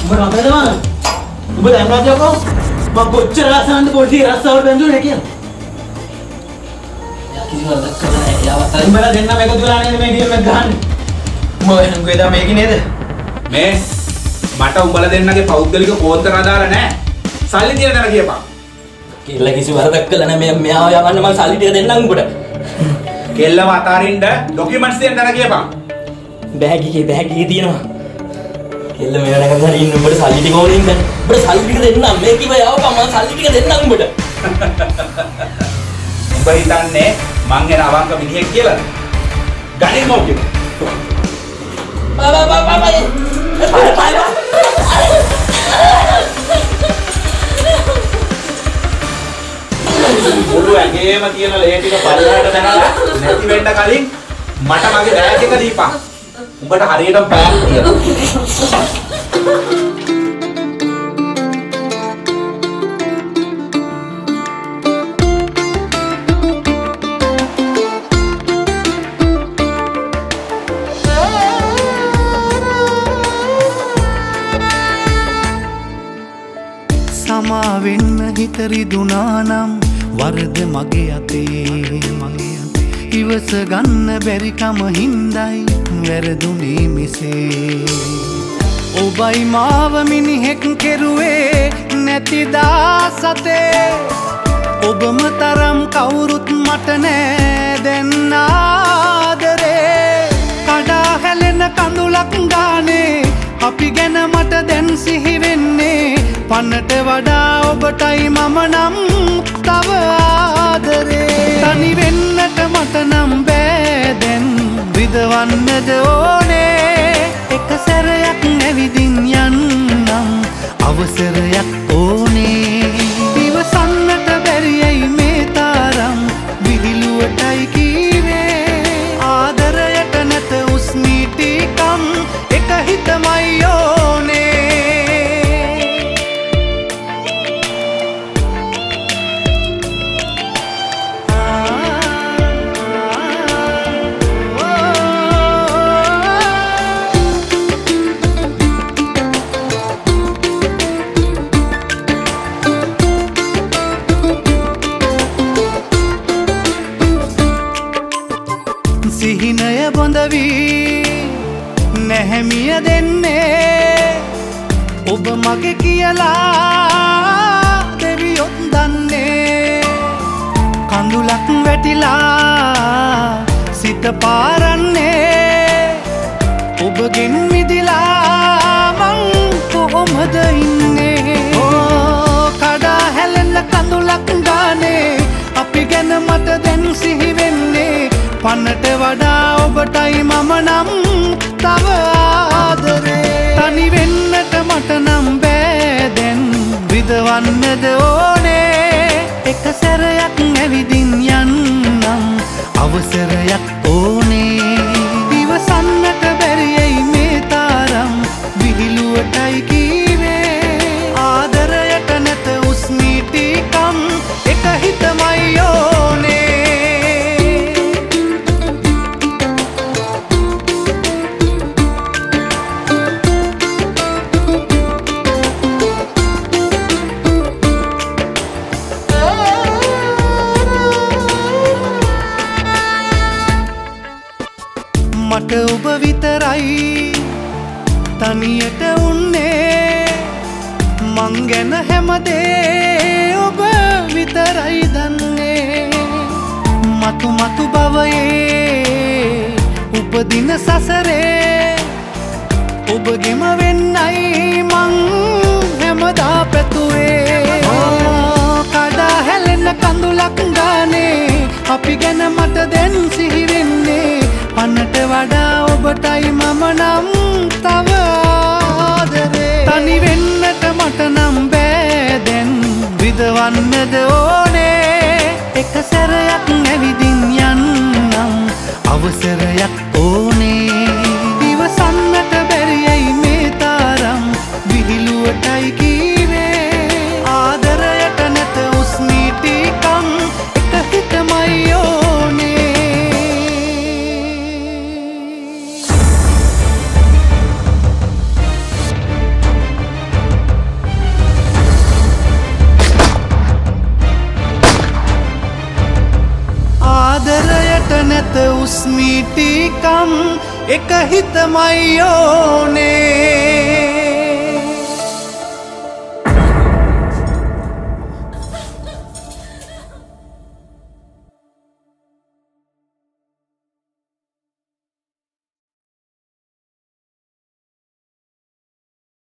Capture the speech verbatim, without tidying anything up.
උඹ නතද මම? උඹ දැම්මද යකෝ? මම කොච්චර ලස්සනද පොඩි රස්සාවල් බැඳුනේ කියලා. යා කිසිම වරදක් කළා නෑ. යාවත් අර උඹලා දෙන්නම එකතු වෙලා නේද මේ ඩීල් එක ගහන්නේ? උඹ වෙන කොහෙද මේකේ නේද? මේ මට උඹලා දෙන්නගේ පෞද්ගලික කෝන්තර අදාළ නෑ. සල්ලි දින දර කියපන්. කෙල්ල කිසි වරදක් කළා නෑ. මේ මෙයාව යවන්න මම සල්ලි ටික දෙන්නම් උඹට. කෙල්ලව අතාරින්න ડોකියුමන්ට්ස් දෙන්න දර කියපන්. බෑග් එකේ බෑග් එකේ තියෙනවා. කෙල්ල මෙයා නැගන් හරි ඉන්න උඹට සල්ලි ටික ඕනේ ඉන්නේ. උඹට සල්ලි ටික දෙන්නම්. මේ කිව්ව යවපන් මම සල්ලි ටික දෙන්නම් උඹට. උඹ හිතන්නේ මං එන අවංක මිනිහෙක් කියලාද? ගණන් මොකද? බා බා බා බා මුළු ඇඟේම තියෙන ලේ ටික පල්ලයට දැනලා නැති වෙන්න කලින් මට මගේ බෑග් එක දීපන්. උඹට හරියටම බෑග් තියෙනවා. සමා වෙන්න හිත රිදුනා නම් වරද මගේ අතේ ඉවස ගන්න බැරි කම හින්දයි වැරදුනේ මෙසේ ඔබයි මාව මිනිහෙක් කෙරුවේ නැතිදා සතේ ඔබම තරම් කවුරුත් මට නෑ දැන් ආදරේ කඩා හැලෙන කඳුලක් ගානේ අපි ගැන මට දැන් සිහි වෙන්නේ පන්නට වඩා ඔබටයි මම නම් තව ආදරේ තනි වෙන්නට මට නම් බෑ දැන් විදවන්නද ඕනේ එක සැරයක් නැවිදින් යන්නම් අවසරයක් ඕනේ ඉවසන්නට බැරියයි මේ තරම් විහිළුවටයි කීවේ ආදරයට නැත උස්නීටිකම් එක හිතමයි ඕනේ සිහිනය බොඳවී නැහැමිය දෙන්නේ ඔබ මගේ කියලා දෙවියොත් දන්නේ කඳුලක් වැටිලා සිත පාරන්නේ ඔබගෙන් මිදිලා මං කොහොමද ඉන්නේ ඕ කඩා හැලෙන කඳුලක් ගානේ අපි ගැන මට දැන් සිහි වෙන්නේ පන්නට වඩා ඔබටයි මම නම් තව ආදරේ තනි වෙන්නට මට නම් බෑ දැන් විදවන්නද ඕනේ එක සැරයක් ඇවිදින් යන්නම් අවසරයක් ඕනේ ඉවසන්නට බැරියයි මේ තරම් විහිළුවටයි කීවේ ආදරයට නැත උස්නීටිකම් එක හිතමයි ඕනේ මට ඔබ විතරයි තනියට උන්නේ මං ගැන හැමදේ ඔබ විතරයි දන්නේ මතු මතු භවයේ උපදින සසරේ ඔබගෙම වෙන්නයි මං හැමදා පැතුවේ කඩා හැලෙන කඳුලක් ගානේ අපි ගැන මට දැන් සිහි වෙන්නේ පන්නට වඩා ඔබටයි මම නම් තව ආදරේ තනි වෙන්නට මට නම් බෑ දැන් විදවන්නද ඕනේ එක සැරයක් ඇවිදින් යන්නම් අවසරයක් ඕනේ ඉවසන්නට බැරියයි මේ තරම් විහිළුවටයි කීවේ ආදරයට නැත උස්නීටිකම් එක හිතමයි ඕනේ නිකම් එක හිතමයි ඕනේ